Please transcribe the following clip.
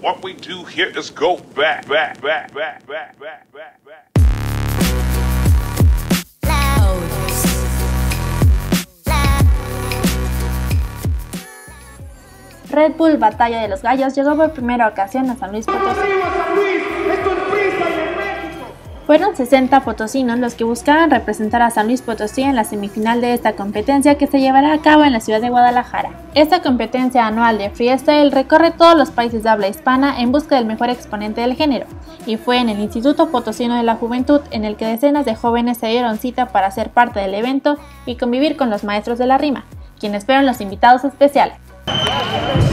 What we do here is go back. Red Bull Batalla de los Gallos llegó por primera ocasión a San Luis Potosí. Fueron 60 potosinos los que buscaban representar a San Luis Potosí en la semifinal de esta competencia que se llevará a cabo en la ciudad de Guadalajara. Esta competencia anual de freestyle recorre todos los países de habla hispana en busca del mejor exponente del género, y fue en el Instituto Potosino de la Juventud en el que decenas de jóvenes se dieron cita para ser parte del evento y convivir con los maestros de la rima, quienes fueron los invitados especiales.